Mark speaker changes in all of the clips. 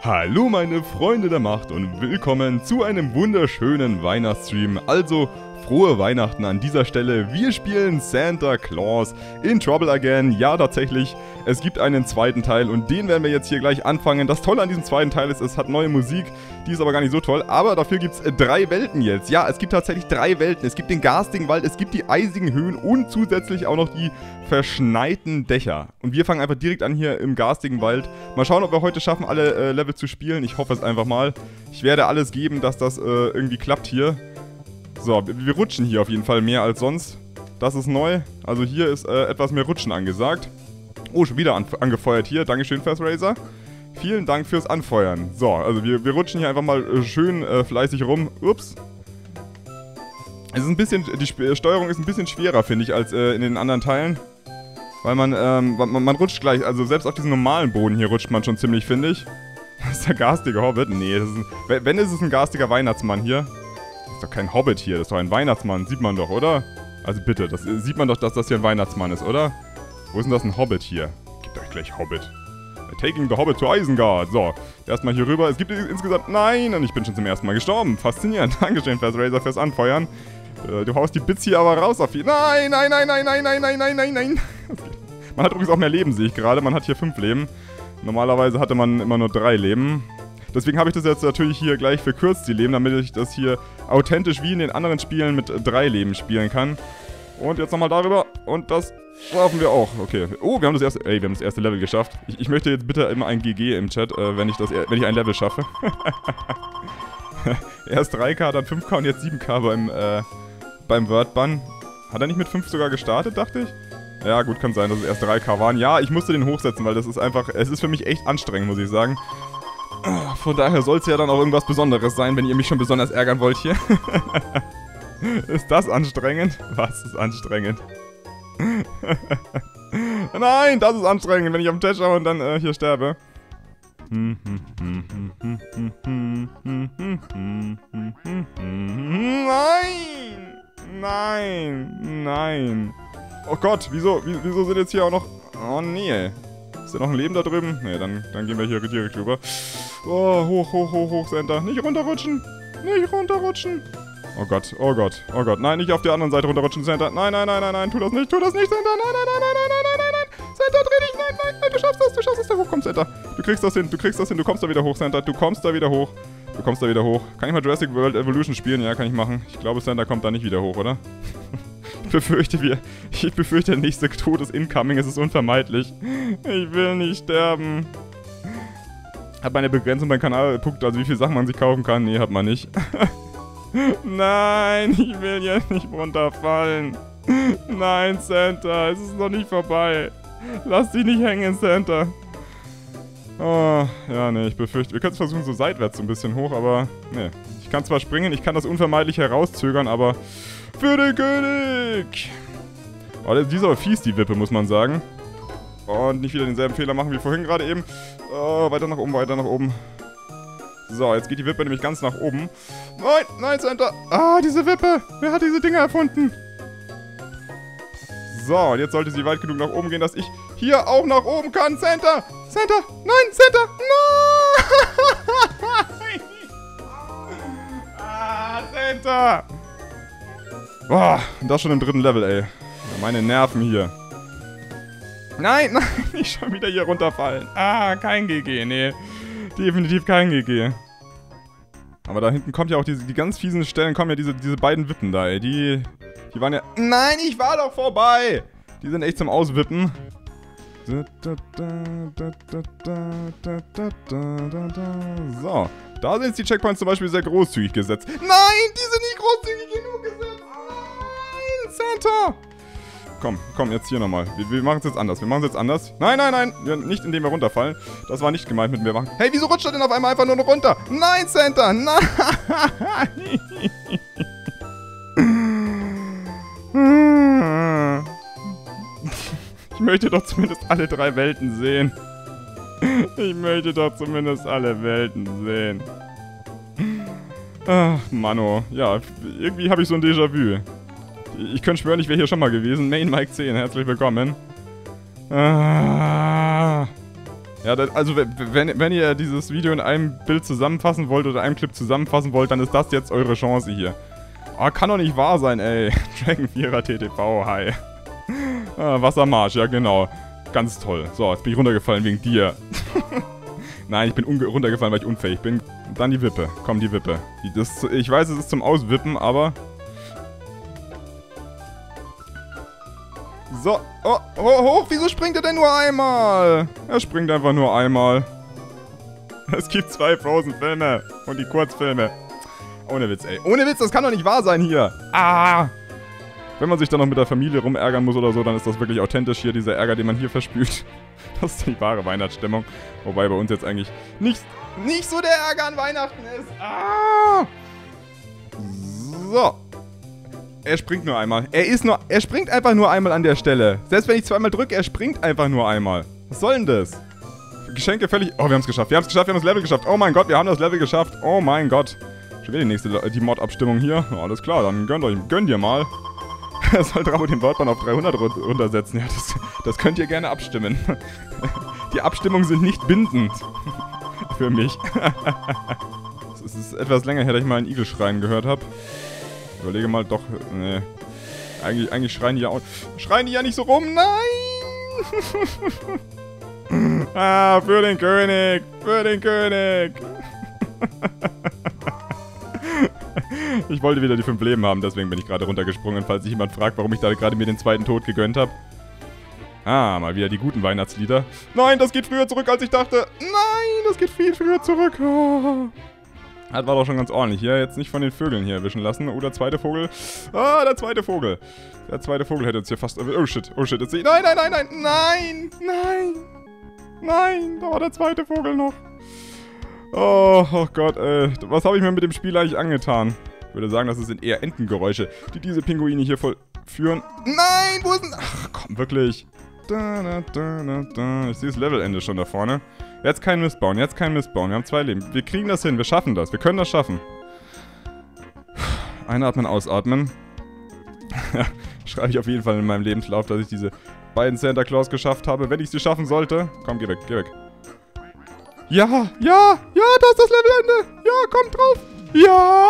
Speaker 1: Hallo meine Freunde der Macht und willkommen zu einem wunderschönen Weihnachtsstream. Also frohe Weihnachten an dieser Stelle. Wir spielen Santa Claus in Trouble Again. Ja, tatsächlich, es gibt einen zweiten Teil und den werden wir jetzt hier gleich anfangen. Das Tolle an diesem zweiten Teil ist, es hat neue Musik, die ist aber gar nicht so toll. Aber dafür gibt es 3 Welten jetzt. Ja, es gibt tatsächlich 3 Welten. Es gibt den garstigen Wald, es gibt die eisigen Höhen und zusätzlich auch noch die verschneiten Dächer. Und wir fangen einfach direkt an hier im garstigen Wald. Mal schauen, ob wir heute schaffen, alle Level zu spielen. Ich hoffe es einfach mal. Ich werde alles geben, dass das irgendwie klappt hier. So, wir rutschen hier auf jeden Fall mehr als sonst. Das ist neu. Also hier ist etwas mehr Rutschen angesagt. Oh, schon wieder angefeuert hier. Dankeschön, Fast Racer. Vielen Dank fürs Anfeuern. So, also wir rutschen hier einfach mal schön fleißig rum. Ups. Es ist ein bisschen, die Steuerung ist ein bisschen schwerer, finde ich, als in den anderen Teilen. Weil man rutscht gleich, also selbst auf diesem normalen Boden hier rutscht man schon ziemlich, finde ich. Das ist der garstige Hobbit? Nee, das ist wenn ist es ein garstiger Weihnachtsmann hier. Das ist doch kein Hobbit hier, das ist doch ein Weihnachtsmann, sieht man doch, oder? Also bitte, das sieht man doch, dass das hier ein Weihnachtsmann ist, oder? Wo ist denn das ein Hobbit hier? Gebt euch gleich Hobbit. Taking the Hobbit to Isengard. So, erstmal hier rüber. Es gibt insgesamt... Nein, und ich bin schon zum ersten Mal gestorben. Faszinierend. Dankeschön, Fast Racer, fürs Anfeuern. Du haust die Bits hier aber raus auf die... Nein, nein, nein, nein, nein, nein, nein, nein, nein, nein. Man hat übrigens auch mehr Leben, sehe ich gerade. Man hat hier 5 Leben. Normalerweise hatte man immer nur 3 Leben. Deswegen habe ich das jetzt natürlich hier gleich verkürzt, die Leben, damit ich das hier authentisch wie in den anderen Spielen mit 3 Leben spielen kann. Und jetzt nochmal darüber. Und das schaffen wir auch. Okay. Oh, wir haben das erste Level geschafft. Ich möchte jetzt bitte immer ein GG im Chat, wenn ich ein Level schaffe. Erst 3K, dann 5K und jetzt 7K beim Wordbann. Hat er nicht mit 5 sogar gestartet, dachte ich? Ja, gut, kann sein, dass es erst 3K waren. Ja, ich musste den hochsetzen, weil das ist einfach... Es ist für mich echt anstrengend, muss ich sagen. Von daher soll es ja dann auch irgendwas Besonderes sein, wenn ihr mich schon besonders ärgern wollt hier. Ist das anstrengend? Was ist anstrengend? Nein, das ist anstrengend, wenn ich auf den Tisch schaue und dann hier sterbe. Nein! Nein! Nein! Oh Gott, wieso sind jetzt hier auch noch... Oh nee. Ist da noch ein Leben da drüben? Nee, dann gehen wir hier direkt rüber. Oh, hoch, Center. Nicht runterrutschen! Nicht runterrutschen! Oh Gott, oh Gott, oh Gott. Nein, nicht auf der anderen Seite runterrutschen, Center. Nein, tu das nicht, Center. Nein. Center, dreh dich, nein, du schaffst das, da hoch, komm, Center. Du kriegst das hin, du kommst da wieder hoch, Center. Du kommst da wieder hoch. Kann ich mal Jurassic World Evolution spielen? Ja, kann ich machen. Ich glaube, Center kommt da nicht wieder hoch, oder? Ich befürchte, der nächste Tod ist incoming, es ist unvermeidlich. Ich will nicht sterben. Hat meine Begrenzung beim Kanalpunkt, also wie viele Sachen man sich kaufen kann? Nee, hat man nicht. Nein, ich will jetzt nicht runterfallen. Nein, Santa, es ist noch nicht vorbei. Lass dich nicht hängen, Santa. Oh, ja, nee, ich befürchte... Wir können es versuchen, so seitwärts so ein bisschen hoch, aber... Nee. Ich kann zwar springen, ich kann das unvermeidlich herauszögern, aber... Für den König! Oh, die ist aber fies, die Wippe, muss man sagen. Und nicht wieder denselben Fehler machen wie vorhin gerade eben. Oh, weiter nach oben. So, jetzt geht die Wippe nämlich ganz nach oben. Nein, Santa. Ah, diese Wippe. Wer hat diese Dinger erfunden? So, und jetzt sollte sie weit genug nach oben gehen, dass ich hier auch nach oben kann. Santa. Nein, Santa. Nein. Santa. Boah, und das schon im 3. Level, ey. Meine Nerven hier. Nein, nicht schon wieder hier runterfallen. Ah, kein GG, nee. Definitiv kein GG. Aber da hinten kommt ja auch die ganz fiesen Stellen, kommen ja diese beiden Wippen da, ey. Die waren ja... Nein, ich war doch vorbei! Die sind echt zum Auswippen. So. Da sind jetzt die Checkpoints zum Beispiel sehr großzügig gesetzt. Nein, die sind nicht großzügig genug gesetzt. Nein, Santa! Komm, jetzt hier nochmal. Wir machen es jetzt anders. Nein. Nicht indem wir runterfallen. Das war nicht gemeint mit mir machen. Hey, wieso rutscht er denn auf einmal einfach nur noch runter? Nein, Santa, nein! Ich möchte doch zumindest alle 3 Welten sehen. Ach, Mano. Ja, irgendwie habe ich so ein Déjà-vu. Ich könnte schwören, ich wäre hier schon mal gewesen. Main Mike 10, herzlich willkommen. Ja, also wenn ihr dieses Video in einem Bild zusammenfassen wollt oder einem Clip zusammenfassen wollt, dann ist das jetzt eure Chance hier. Oh, kann doch nicht wahr sein, ey. Dragon 4er TTV, hi. Wassermarsch, ja genau. Ganz toll. So, jetzt bin ich runtergefallen wegen dir. Nein, ich bin runtergefallen, weil ich unfähig bin. Dann die Wippe. Komm, die Wippe. Ich weiß, es ist zum Auswippen, aber... So. Oh, hoch. Wieso springt er denn nur einmal? Er springt einfach nur einmal. Es gibt 2 Frozen-Filme. Und die Kurzfilme. Ohne Witz, ey. Ohne Witz, das kann doch nicht wahr sein hier. Ah! Wenn man sich dann noch mit der Familie rumärgern muss oder so, dann ist das wirklich authentisch hier, dieser Ärger, den man hier verspürt. Das ist die wahre Weihnachtsstimmung. Wobei bei uns jetzt eigentlich nicht so der Ärger an Weihnachten ist. Ah! So. Er springt nur einmal. Er springt einfach nur einmal an der Stelle. Selbst wenn ich zweimal drücke, er springt einfach nur einmal. Was soll denn das? Geschenke völlig... Oh, wir haben es geschafft. Wir haben das Level geschafft. Oh mein Gott, wir haben das Level geschafft. Oh mein Gott. Schon wieder die Mod-Abstimmung hier. Oh, alles klar, dann gönnt ihr mal. Er soll Drabo den Wortmann auf 300 runtersetzen. Ja, das könnt ihr gerne abstimmen. Die Abstimmungen sind nicht bindend. Für mich. Es ist etwas länger her, dass ich mal einen Igel-Schreien gehört habe. Ich überlege mal, doch, nee. Eigentlich schreien die ja auch... Schreien die ja nicht so rum, nein! Ah, für den König! Für den König! Ich wollte wieder die 5 Leben haben, deswegen bin ich gerade runtergesprungen, falls sich jemand fragt, warum ich da gerade mir den zweiten Tod gegönnt habe. Ah, mal wieder die guten Weihnachtslieder. Nein, das geht früher zurück, als ich dachte. Nein, das geht viel früher zurück. Oh. Das war doch schon ganz ordentlich. Hier jetzt nicht von den Vögeln hier erwischen lassen. Oh, der zweite Vogel. Ah, der zweite Vogel. Der zweite Vogel hätte uns hier fast... Oh shit, oh shit. Jetzt nein, nein, nein, nein, nein, nein. Nein, da war der zweite Vogel noch. Oh Gott, ey. Was habe ich mir mit dem Spiel eigentlich angetan? Ich würde sagen, das sind eher Entengeräusche, die diese Pinguine hier vollführen. Nein, wo ist denn... Ach komm, wirklich. Ich sehe das Levelende schon da vorne. Jetzt kein Mist bauen, jetzt kein Mist bauen. Wir haben 2 Leben. Wir kriegen das hin, wir schaffen das. Wir können das schaffen. Einatmen, ausatmen. Schreibe ich auf jeden Fall in meinem Lebenslauf, dass ich diese beiden Santa Claus geschafft habe, wenn ich sie schaffen sollte. Komm, geh weg, geh weg. Ja, ja, ja, da ist das Levelende. Ja, kommt drauf. Ja,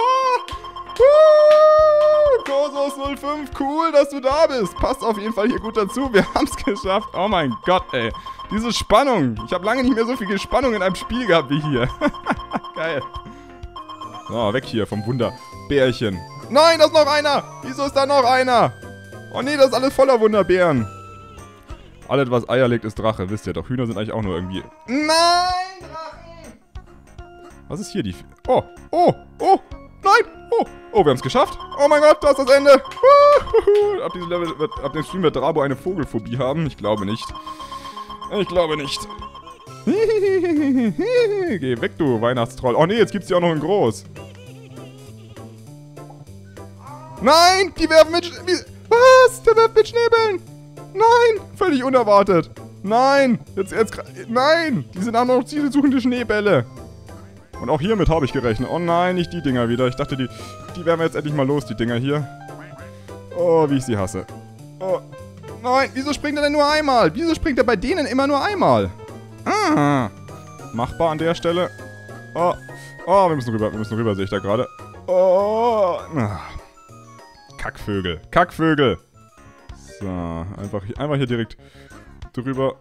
Speaker 1: Kosos 05, cool, dass du da bist. Passt auf jeden Fall hier gut dazu. Wir haben es geschafft. Oh mein Gott, ey. Diese Spannung. Ich habe lange nicht mehr so viel Spannung in einem Spiel gehabt wie hier. Geil. So, weg hier vom Wunderbärchen. Nein, da ist noch einer. Wieso ist da noch einer? Oh nee, das ist alles voller Wunderbären. Alles, was Eier legt, ist Drache. Wisst ihr doch, Hühner sind eigentlich auch nur irgendwie... Nein, Drachen! Was ist hier die... Oh, oh, oh, nein, oh. Oh, wir haben es geschafft. Oh mein Gott, da ist das Ende. Ab diesem Level ab dem Stream wird Drabo eine Vogelphobie haben. Ich glaube nicht. Ich glaube nicht. Geh weg, du Weihnachtstroll. Oh nee, jetzt gibt's die auch noch in groß. Nein, die werfen mit... Was? Der werft mit Schneebällen. Nein, völlig unerwartet. Nein, nein, die sind auch noch zielsuchende Schneebälle. Und auch hiermit habe ich gerechnet. Oh nein, nicht die Dinger wieder. Ich dachte, die werden wir jetzt endlich mal los, die Dinger hier. Oh, wie ich sie hasse. Oh, nein, wieso springt er denn nur einmal? Wieso springt er bei denen immer nur einmal? Ah, machbar an der Stelle. Oh, oh, wir müssen rüber, sehe ich da gerade. Oh, Kackvögel, Kackvögel. So, einfach hier direkt drüber.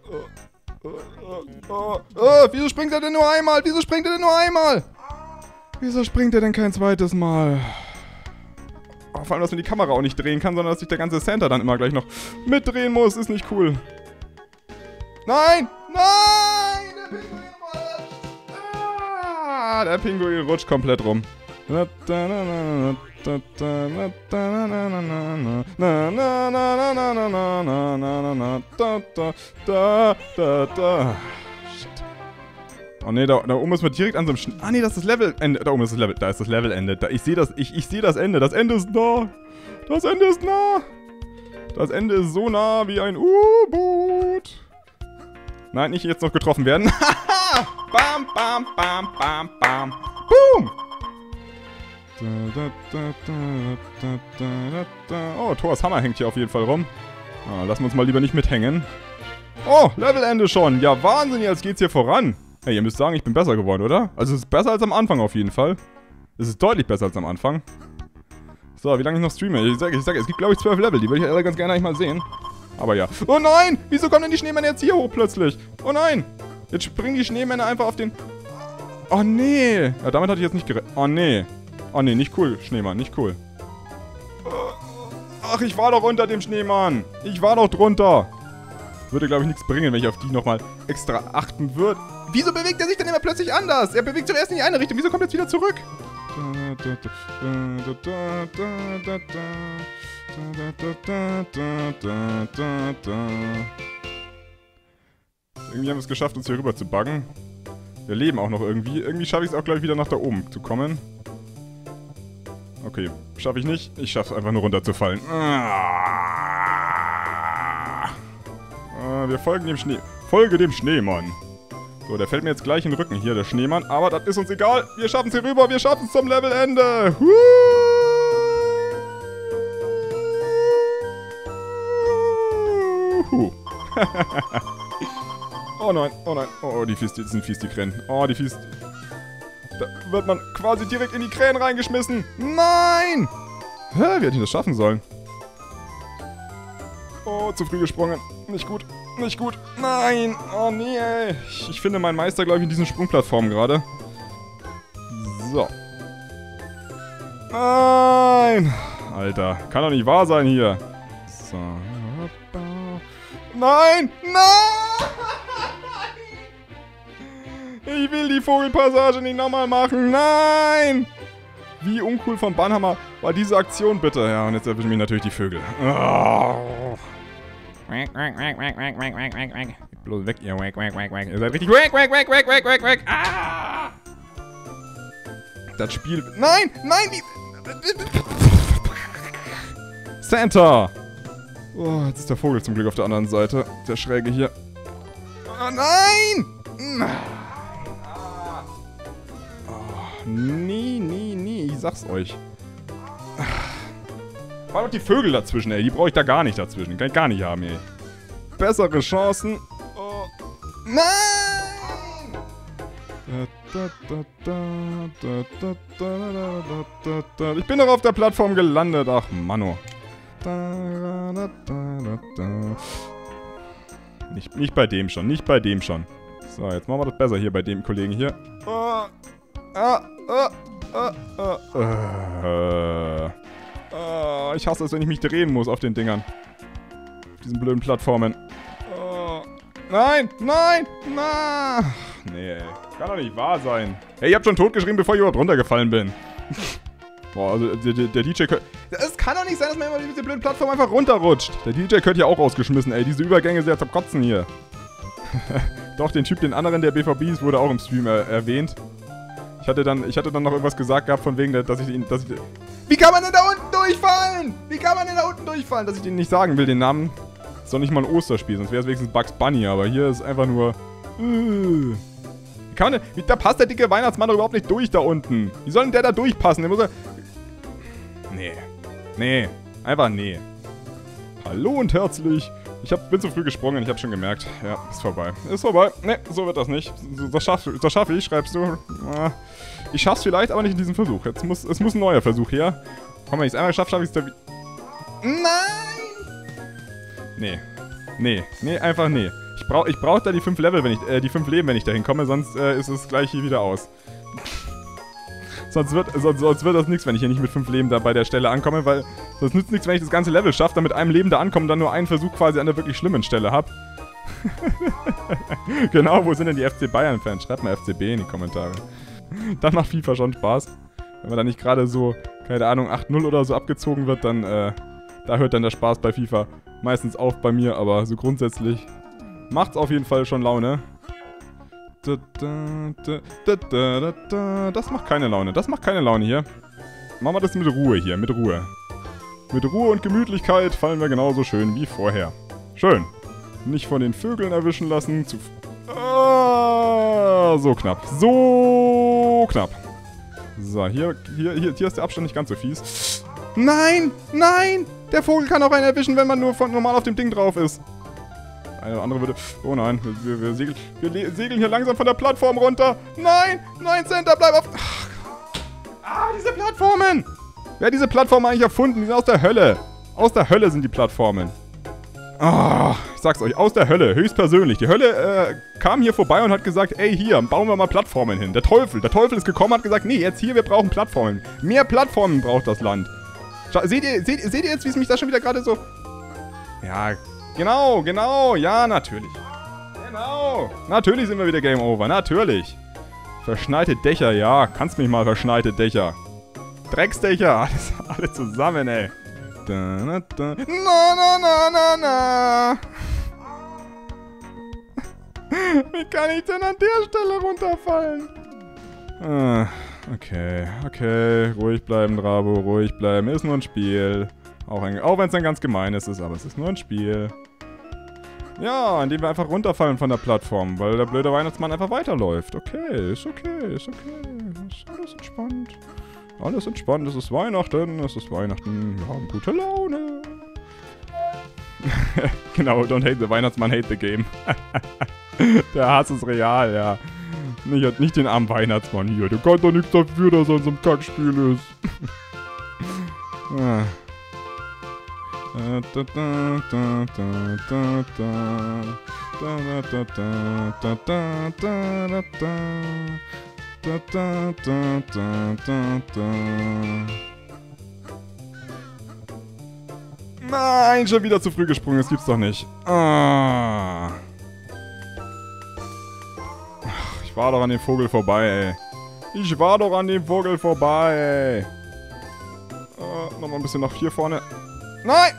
Speaker 1: Wieso springt er denn nur einmal? Wieso springt er denn nur einmal? Wieso springt er denn kein zweites Mal? Oh, vor allem, dass man die Kamera auch nicht drehen kann, sondern dass sich der ganze Santa dann immer gleich noch mitdrehen muss. Ist nicht cool. Nein! Nein! Der Pinguin rutscht! Der Pinguin rutscht komplett rum. Shit. Oh ne, da oben müssen wir direkt an so einem Ah ne, das ist das Levelende. Da oben ist das Level. Da ist das Levelende. Ich sehe das. Ich sehe das Ende. Das Ende ist nah. Das Ende ist nah. Das Ende ist so nah wie ein U-Boot. Nein, nicht jetzt noch getroffen werden. Bam, bam, bam, bam, bam. Boom! Oh, Thors Hammer hängt hier auf jeden Fall rum. Ah, lassen wir uns mal lieber nicht mithängen. Oh, Levelende schon. Ja, Wahnsinn, jetzt geht's hier voran. Hey, ihr müsst sagen, ich bin besser geworden, oder? Also es ist besser als am Anfang auf jeden Fall. Es ist deutlich besser als am Anfang. So, wie lange ich noch streame? Ich sag, es gibt glaube ich 12 Level. Die würde ich alle ganz gerne eigentlich mal sehen. Aber ja. Oh nein! Wieso kommen denn die Schneemänner jetzt hier hoch plötzlich? Oh nein! Jetzt springen die Schneemänner einfach auf den... Oh nee! Ja, damit hatte ich jetzt nicht gerechnet. Oh nee. Oh nee, nicht cool, Schneemann, nicht cool. Ach, ich war doch unter dem Schneemann. Ich war doch drunter. Würde, glaube ich, nichts bringen, wenn ich auf die nochmal extra achten würde. Wieso bewegt er sich denn immer plötzlich anders? Er bewegt zuerst in die eine Richtung. Wieso kommt er jetzt wieder zurück? Irgendwie haben wir es geschafft, uns hier rüber zu buggen. Wir leben auch noch irgendwie. Irgendwie schaffe ich es auch gleich wieder nach da oben zu kommen. Okay, schaffe ich nicht. Ich schaffe es einfach nur runterzufallen. Wir folgen dem Schnee. Folge dem Schneemann. So, der fällt mir jetzt gleich in den Rücken hier, der Schneemann. Aber das ist uns egal. Wir schaffen es hier rüber. Wir schaffen es zum Levelende. Oh nein, oh nein. Oh, die Fies, die sind fies, die Krähen. Oh, die Fies. Da wird man quasi direkt in die Krähen reingeschmissen. Nein! Hä, wie hätte ich das schaffen sollen? Oh, zu früh gesprungen. Nicht gut. Nicht gut. Nein. Oh nee, ey. Ich finde meinen Meister, glaube ich, in diesen Sprungplattformen gerade. So. Nein. Alter, kann doch nicht wahr sein hier. So. Nein. Nein. Ich will die Vogelpassage nicht nochmal machen. Nein. Wie uncool von Banhammer war diese Aktion bitte. Ja, und jetzt erwischen mich natürlich die Vögel. Oh. Bloß weg, ihr Wack. Ihr seid richtig Wack. Ah! Das Spiel... Nein! Santa! Oh, jetzt ist der Vogel zum Glück auf der anderen Seite. Der Schräge hier. Oh, nein! Oh, nee. Ich sag's euch. War doch die Vögel dazwischen, ey. Die brauche ich da gar nicht dazwischen. Kann ich gar nicht haben, ey. Bessere Chancen. Oh. Nein! Ich bin doch auf der Plattform gelandet. Ach, Manno. Nicht bei dem schon. Nicht bei dem schon. So, jetzt machen wir das besser hier bei dem Kollegen hier. Ich hasse es, wenn ich mich drehen muss auf den Dingern. Auf diesen blöden Plattformen. Nein! Nee, ey. Kann doch nicht wahr sein. Hey, ihr habt schon tot geschrieben, bevor ich überhaupt runtergefallen bin. Boah, also der DJ könnte... Es kann doch nicht sein, dass man immer diese blöden Plattform einfach runterrutscht. Der DJ könnte ja auch rausgeschmissen, ey. Diese Übergänge sind ja zum Kotzen hier. Doch, den anderen der BVBs wurde auch im Stream erwähnt. Ich hatte dann noch irgendwas gesagt gehabt von wegen, dass ich... Wie kann man denn da unten durchfallen? Dass ich den nicht sagen will, den Namen. Ist doch nicht mal ein Osterspiel, sonst wäre es wenigstens Bugs Bunny, aber hier ist einfach nur... Wie kann man denn... Da passt der dicke Weihnachtsmann doch überhaupt nicht durch da unten. Wie soll denn der da durchpassen? Der muss ja... Nee. Einfach nee. Hallo und herzlich. Bin zu früh gesprungen, ich habe schon gemerkt. Ja, ist vorbei. Nee, so wird das nicht. Das schaffe ich, schreibst du. Ich schaff's vielleicht, aber nicht in diesem Versuch. Es muss ein neuer Versuch her. Komm, wenn ich es einmal schaffe ich es da wieder... Nein! Nee, einfach nee. Ich brauch da die 5 Level, die 5 Leben, wenn ich da hinkomme, sonst ist es gleich hier wieder aus. Sonst wird das nichts, wenn ich hier nicht mit 5 Leben da bei der Stelle ankomme, weil sonst nützt nichts, wenn ich das ganze Level schaffe, dann mit einem Leben da ankomme und dann nur einen Versuch quasi an der wirklich schlimmen Stelle habe. Genau, wo sind denn die FC Bayern-Fans? Schreibt mal FCB in die Kommentare. Dann macht FIFA schon Spaß. Wenn man da nicht gerade so, keine Ahnung, 8-0 oder so abgezogen wird, dann, da hört dann der Spaß bei FIFA meistens auf bei mir, aber so grundsätzlich macht's auf jeden Fall schon Laune. Das macht keine Laune hier. Machen wir das mit Ruhe hier, mit Ruhe. Mit Ruhe und Gemütlichkeit fallen wir genauso schön wie vorher. Schön. Nicht von den Vögeln erwischen lassen. So knapp. So knapp. So, hier ist der Abstand nicht ganz so fies. Nein! Der Vogel kann auch einen erwischen, wenn man nur normal auf dem Ding drauf ist. Eine oder andere würde... Oh nein, wir segeln hier langsam von der Plattform runter. Nein, nein, Santa, bleib auf... diese Plattformen! Wer hat diese Plattformen eigentlich erfunden? Die sind aus der Hölle. Aus der Hölle sind die Plattformen. Ich sag's euch, aus der Hölle, höchstpersönlich. Die Hölle kam hier vorbei und hat gesagt, ey, hier, bauen wir mal Plattformen hin. Der Teufel ist gekommen und hat gesagt, nee, jetzt hier, wir brauchen Plattformen. Mehr Plattformen braucht das Land. Seht ihr jetzt, wie es mich da schon wieder gerade so... Ja, genau, ja, natürlich. Genau, natürlich sind wir wieder Game Over, natürlich. Verschneite Dächer, ja, kannst mich mal, verschneite Dächer. Drecksdächer, alle zusammen, ey. Na. Wie kann ich denn an der Stelle runterfallen? Okay, ruhig bleiben, Drabo, ruhig bleiben. Ist nur ein Spiel. Auch wenn es ein ganz gemeines ist, aber es ist nur ein Spiel. Ja, indem wir einfach runterfallen von der Plattform, weil der blöde Weihnachtsmann einfach weiterläuft. Okay, ist okay. Ist alles entspannt. Alles entspannt, es ist Weihnachten, wir haben gute Laune. Genau, don't hate the Weihnachtsmann, hate the game. Der Hass ist real, ja. Nicht den armen Weihnachtsmann hier, der kann doch nichts dafür, dass er in so einem Kackspiel ist. Nein, schon wieder zu früh gesprungen, das gibt's doch nicht. Ich war doch an dem Vogel vorbei, ey. Nochmal ein bisschen nach hier vorne. Nein!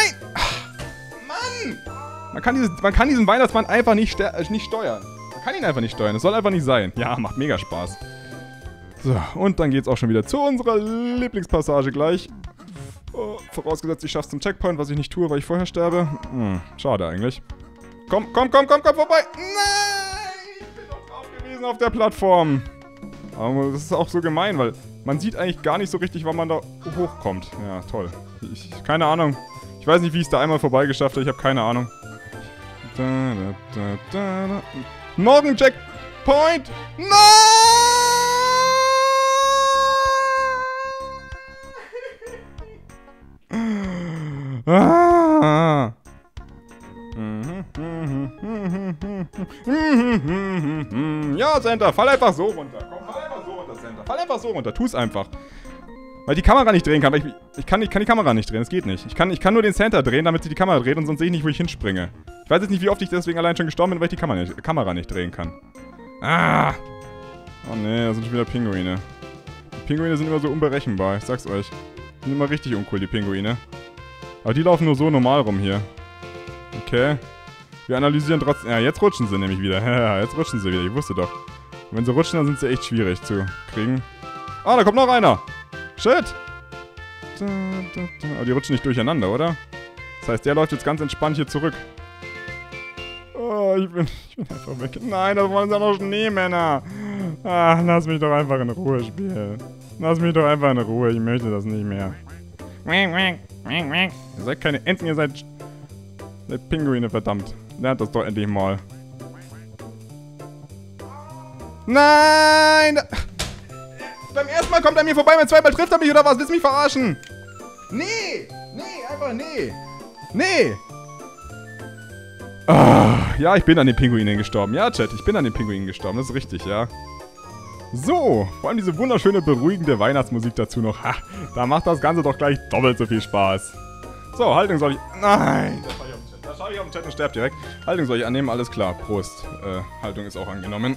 Speaker 1: Mann! Man kann diesen Weihnachtsmann einfach nicht steuern. Man kann ihn einfach nicht steuern. Das soll einfach nicht sein. Ja, macht mega Spaß. So, und dann geht's auch schon wieder zu unserer Lieblingspassage gleich. Vorausgesetzt, ich schaff's zum Checkpoint, was ich nicht tue, weil ich vorher sterbe. Schade eigentlich. Komm vorbei! Nein! Ich bin doch drauf gewesen auf der Plattform. Aber das ist auch so gemein, weil man sieht eigentlich gar nicht so richtig, wann man da hochkommt. Ja, toll. Keine Ahnung. Ich weiß nicht, wie ich es da einmal vorbeigeschafft habe. Ich habe keine Ahnung. Noch ein Checkpoint! Nein! Ja, Santa, fall einfach so runter. Komm, fall einfach so runter, Santa. Fall einfach so runter. Tu's einfach. Weil ich die Kamera nicht drehen kann. Weil ich kann die Kamera nicht drehen. Das geht nicht. Ich kann nur den Santa drehen, damit sie die Kamera dreht und sonst sehe ich nicht, wo ich hinspringe. Ich weiß jetzt nicht, wie oft ich deswegen allein schon gestorben bin, weil ich die Kamera nicht drehen kann. Oh ne, da sind schon wieder Pinguine. Die Pinguine sind immer so unberechenbar. Ich sag's euch. Die sind immer richtig uncool, die Pinguine. Aber die laufen nur so normal rum hier. Okay. Wir analysieren trotzdem... Ja, jetzt rutschen sie nämlich wieder. Ja, jetzt rutschen sie wieder. Ich wusste doch. Und wenn sie rutschen, dann sind sie echt schwierig zu kriegen. Ah, da kommt noch einer. Shit. Aber die rutschen nicht durcheinander, oder? Das heißt, der läuft jetzt ganz entspannt hier zurück. Oh, ich bin einfach weg. Nein, das wollen sie noch Schneemänner. Ach, lass mich doch einfach in Ruhe spielen. Lass mich doch einfach in Ruhe. Ich möchte das nicht mehr. Ihr seid keine Enten, ihr seid Pinguine, verdammt. Lernt das doch endlich mal. Nein! Beim ersten Mal kommt er mir vorbei, beim zweiten Mal trifft er mich oder was? Willst du mich verarschen? Nee! Einfach nee! Ja, ich bin an den Pinguinen gestorben. Ja, Chat, ich bin an den Pinguinen gestorben. Das ist richtig, ja. So, vor allem diese wunderschöne, beruhigende Weihnachtsmusik dazu noch. Ha, da macht das Ganze doch gleich doppelt so viel Spaß. So, Haltung soll ich... Nein! Das schaue ich auf den Chat und sterbe direkt. Haltung soll ich annehmen, alles klar. Prost. Haltung ist auch angenommen.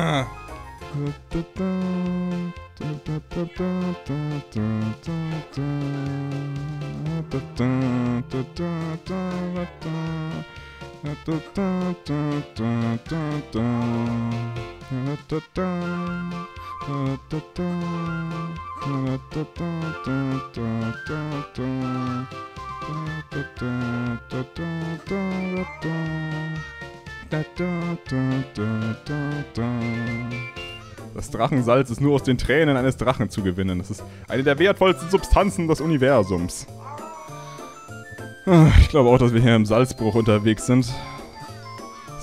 Speaker 1: Das Drachensalz ist nur aus den Tränen eines Drachen zu gewinnen. Das ist eine der wertvollsten Substanzen des Universums. Ich glaube auch, dass wir hier im Salzbruch unterwegs sind.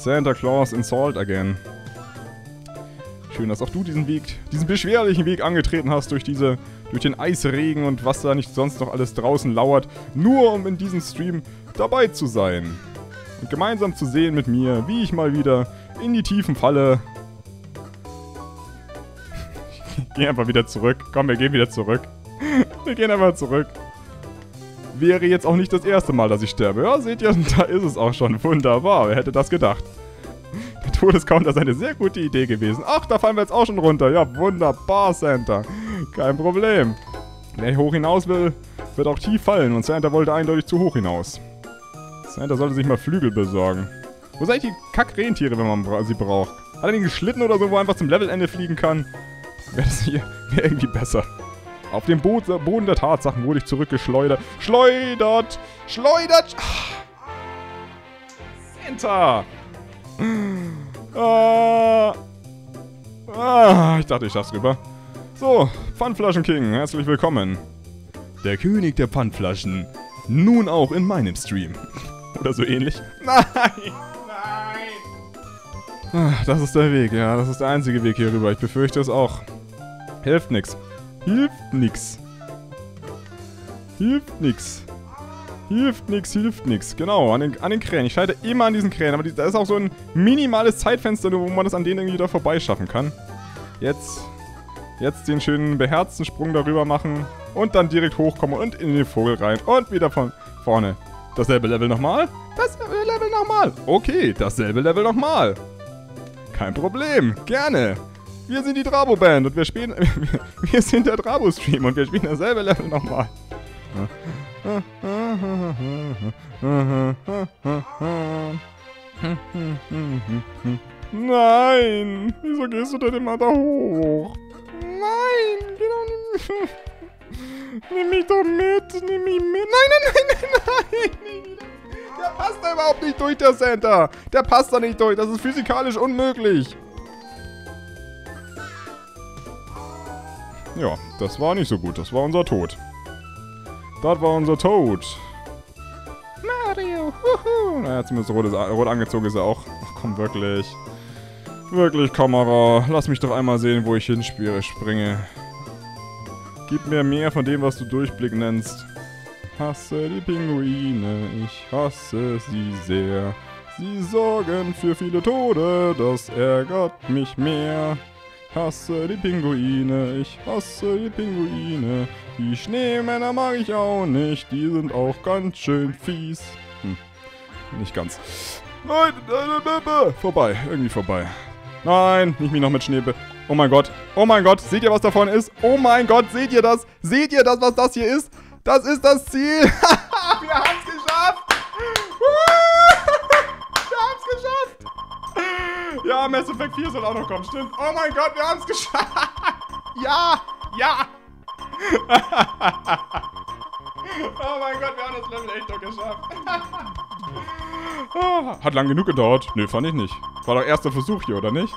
Speaker 1: Santa Claus in Salt again. Schön, dass auch du diesen beschwerlichen Weg angetreten hast durch den Eisregen und was da nicht sonst noch alles draußen lauert, nur um in diesem Stream dabei zu sein. Und gemeinsam zu sehen mit mir, wie ich mal wieder in die Tiefen falle. Ich gehe einfach wieder zurück. Komm, wir gehen wieder zurück. Wir gehen einfach zurück. Wäre jetzt auch nicht das erste Mal, dass ich sterbe. Ja, seht ihr, da ist es auch schon. Wunderbar, wer hätte das gedacht? Der Todescounter ist eine sehr gute Idee gewesen. Ach, da fallen wir jetzt auch schon runter. Ja, wunderbar, Santa. Kein Problem. Wer hoch hinaus will, wird auch tief fallen. Und Santa wollte eindeutig zu hoch hinaus. Santa sollte sich mal Flügel besorgen. Wo sind eigentlich die Kack-Rentiere, wenn man sie braucht? Hat er den geschlitten oder so, wo er einfach zum Levelende fliegen kann? Wäre das hier irgendwie besser. Auf dem Boden der Tatsachen wurde ich zurückgeschleudert. Schleudert! Schleudert! Santa! Ich dachte, ich schaff's rüber. So, Pfandflaschen King, herzlich willkommen. Der König der Pfandflaschen. Nun auch in meinem Stream. Oder so ähnlich. Nein! Nein! Das ist der Weg, ja. Das ist der einzige Weg hier rüber. Ich befürchte es auch. Hilft nix. Hilft nix. Hilft nix. Hilft nix, hilft nix. Genau, an den Krähen. Ich scheite immer an diesen Krähen. Aber da ist auch so ein minimales Zeitfenster, wo man das an denen irgendwie da vorbeischaffen kann. Jetzt den schönen beherzten Sprung darüber machen. Und dann direkt hochkommen und in den Vogel rein. Und wieder von vorne. Dasselbe Level nochmal? Dasselbe Level nochmal. Okay, dasselbe Level nochmal. Kein Problem. Gerne. Wir sind die Drabo-Band und wir spielen... wir sind der Drabo-Stream und wir spielen dasselbe Level nochmal. Nein! Wieso gehst du denn immer da hoch? Nein! Geh doch nicht... Nimm mich doch mit! Nimm mich mit! Nein! Der passt da überhaupt nicht durch, der Santa! Der passt da nicht durch! Das ist physikalisch unmöglich! Ja, das war nicht so gut. Das war unser Tod. Das war unser Tod. Mario, wuhu. Naja, zumindest rot angezogen ist er auch. Ach komm, wirklich. Wirklich, Kamera. Lass mich doch einmal sehen, wo ich springe. Gib mir mehr von dem, was du Durchblick nennst. Hasse die Pinguine. Ich hasse sie sehr. Sie sorgen für viele Tode. Das ärgert mich mehr. Hasse die Pinguine, ich hasse die Pinguine. Die Schneemänner mag ich auch nicht, die sind auch ganz schön fies. Nicht ganz. Nein, vorbei, irgendwie vorbei. Nein, nicht mich noch mit Schnee oh mein Gott, seht ihr, was davon ist? Oh mein Gott, seht ihr das? Seht ihr das, was das hier ist? Das ist das Ziel. Wir haben es geschafft. Wir haben es geschafft. Ja, Mass Effect 4 soll auch noch kommen, stimmt. Oh mein Gott, wir haben es geschafft. Ja, ja. Oh mein Gott, wir haben das Level echt noch geschafft. Hat lang genug gedauert. Nö, fand ich nicht. War doch erster Versuch hier, oder nicht?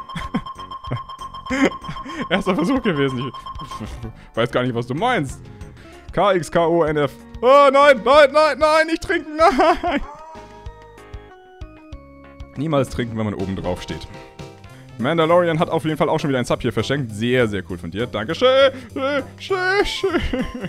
Speaker 1: Erster Versuch gewesen. Ich weiß gar nicht, was du meinst. KXKONF. Oh nein, nicht trinken, nein. Niemals trinken, wenn man oben drauf steht. Mandalorian hat auf jeden Fall auch schon wieder ein Sub hier verschenkt. Sehr, sehr cool von dir. Dankeschön. Schön.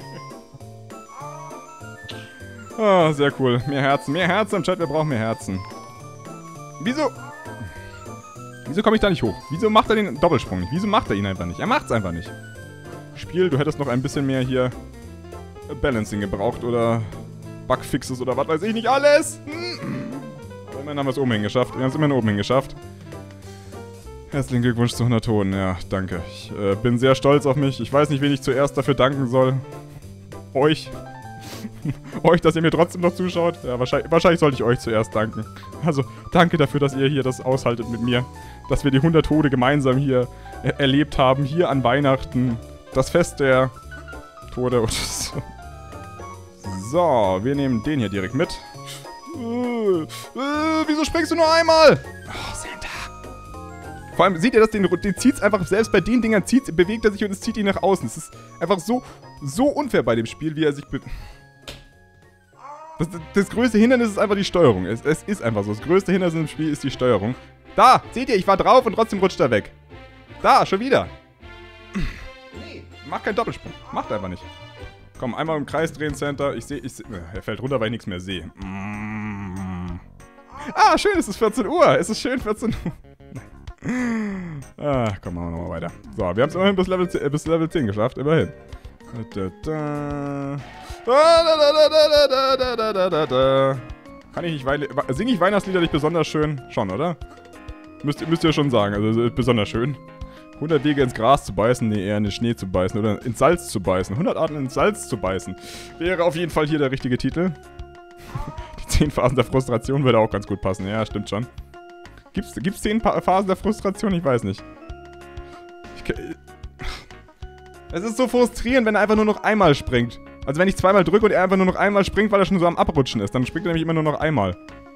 Speaker 1: Ah, sehr cool. Mehr Herzen im Chat. Wir brauchen mehr Herzen. Wieso komme ich da nicht hoch? Wieso macht er den Doppelsprung nicht? Wieso macht er ihn einfach nicht? Er macht's einfach nicht. Spiel, du hättest noch ein bisschen mehr hier Balancing gebraucht oder Bugfixes oder was weiß ich nicht alles. Aber immerhin haben wir es oben hingeschafft. Wir haben es immerhin oben hingeschafft. Herzlichen Glückwunsch zu 100 Tonen. Ja, danke. Ich bin sehr stolz auf mich. Ich weiß nicht, wen ich zuerst dafür danken soll. Euch. Euch, dass ihr mir trotzdem noch zuschaut. Ja, wahrscheinlich sollte ich euch zuerst danken. Also, danke dafür, dass ihr hier das aushaltet mit mir. Dass wir die 100 Tode gemeinsam hier erlebt haben. Hier an Weihnachten. Das Fest der Tode. So, wir nehmen den hier direkt mit. Wieso springst du nur einmal? Oh, Santa. Vor allem, seht ihr das? Den zieht's einfach, selbst bei den Dingern bewegt er sich und es zieht ihn nach außen. Es ist einfach so unfair bei dem Spiel, wie er sich Das größte Hindernis ist einfach die Steuerung. Es ist einfach so. Das größte Hindernis im Spiel ist die Steuerung. Da, seht ihr, ich war drauf und trotzdem rutscht er weg. Da, schon wieder. Nee, mach keinen Doppelsprung. Macht einfach nicht. Komm, einmal im Kreis drehen, Center. Ich sehe. Er fällt runter, weil ich nichts mehr sehe. Ah, schön, es ist 14 Uhr. Es ist schön 14 Uhr. Ah, komm, machen wir nochmal weiter. So, wir haben es immerhin bis Level 10 geschafft. Immerhin. Kann ich nicht singe ich Weihnachtslieder nicht besonders schön? Schon, oder? Müsst ihr schon sagen. Also, besonders schön. 100 Wege ins Gras zu beißen, nee, eher in den Schnee zu beißen oder ins Salz zu beißen. 100 Arten ins Salz zu beißen. Wäre auf jeden Fall hier der richtige Titel. Die 10 Phasen der Frustration würde auch ganz gut passen. Ja, stimmt schon. Gibt's 10 Phasen der Frustration? Ich weiß nicht. Es ist so frustrierend, wenn er einfach nur noch einmal springt. Also wenn ich zweimal drücke und er einfach nur noch einmal springt, weil er schon so am Abrutschen ist. Dann springt er nämlich immer nur noch einmal.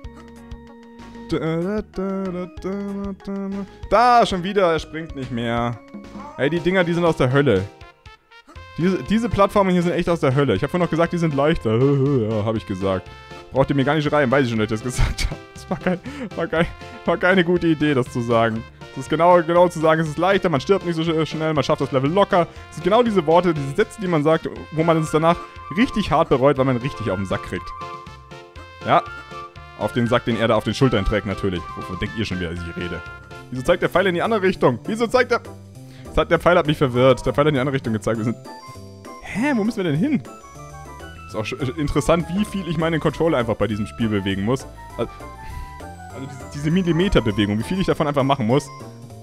Speaker 1: Da, schon wieder, er springt nicht mehr. Ey, die Dinger, die sind aus der Hölle. Diese Plattformen hier sind echt aus der Hölle. Ich habe vorhin noch gesagt, die sind leichter. Ja, habe ich gesagt. Braucht ihr mir gar nicht rein, weiß ich schon, dass ich das gesagt habe. Das war keine gute Idee, das zu sagen. Das ist genau zu sagen, es ist leichter, man stirbt nicht so schnell, man schafft das Level locker. Das sind genau diese Worte, diese Sätze, die man sagt, wo man es danach richtig hart bereut, weil man richtig auf den Sack kriegt. Ja, auf den Sack, den er da auf den Schultern trägt, natürlich. Wovon denkt ihr schon wieder, als ich rede? Wieso zeigt der Pfeil in die andere Richtung? Wieso zeigt der... Der Pfeil hat mich verwirrt. Der Pfeil hat in die andere Richtung gezeigt. Wir sind... Hä, wo müssen wir denn hin? Ist auch interessant, wie viel ich meinen Controller einfach bei diesem Spiel bewegen muss. Also diese Millimeterbewegung, wie viel ich davon einfach machen muss.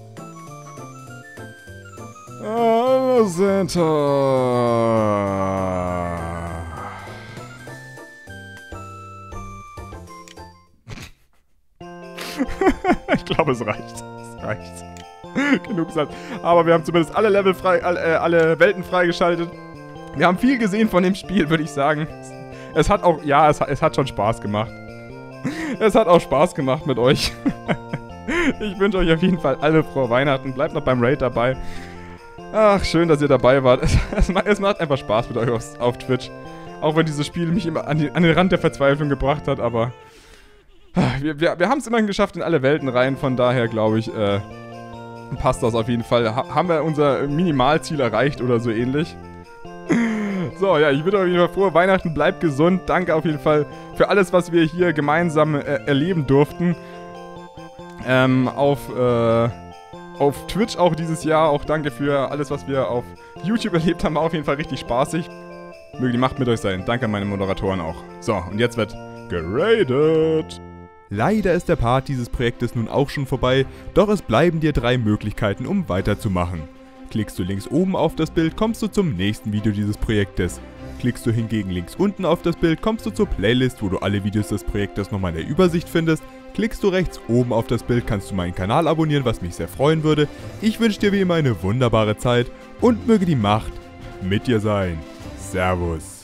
Speaker 1: Ich glaube, es reicht. Es reicht. Genug gesagt. Aber wir haben zumindest alle Level alle Welten freigeschaltet. Wir haben viel gesehen von dem Spiel, würde ich sagen. Es hat auch, ja, es hat schon Spaß gemacht. Es hat auch Spaß gemacht mit euch. Ich wünsche euch auf jeden Fall alle frohe Weihnachten. Bleibt noch beim Raid dabei. Ach, schön, dass ihr dabei wart. Es macht einfach Spaß mit euch auf Twitch. Auch wenn dieses Spiel mich immer an den Rand der Verzweiflung gebracht hat, aber... Wir haben es immerhin geschafft in alle Welten rein. Von daher, glaube ich, passt das auf jeden Fall. Haben wir unser Minimalziel erreicht oder so ähnlich. So, ja, ich wünsche euch auf jeden Fall frohe Weihnachten, bleibt gesund. Danke auf jeden Fall für alles, was wir hier gemeinsam erleben durften. Auf Twitch auch dieses Jahr. Auch danke für alles, was wir auf YouTube erlebt haben. War auf jeden Fall richtig spaßig. Möge die Macht mit euch sein. Danke an meine Moderatoren auch. So, und jetzt wird geradet. Leider ist der Part dieses Projektes nun auch schon vorbei, doch es bleiben dir 3 Möglichkeiten, um weiterzumachen. Klickst du links oben auf das Bild, kommst du zum nächsten Video dieses Projektes. Klickst du hingegen links unten auf das Bild, kommst du zur Playlist, wo du alle Videos des Projektes nochmal in der Übersicht findest. Klickst du rechts oben auf das Bild, kannst du meinen Kanal abonnieren, was mich sehr freuen würde. Ich wünsche dir wie immer eine wunderbare Zeit und möge die Macht mit dir sein. Servus.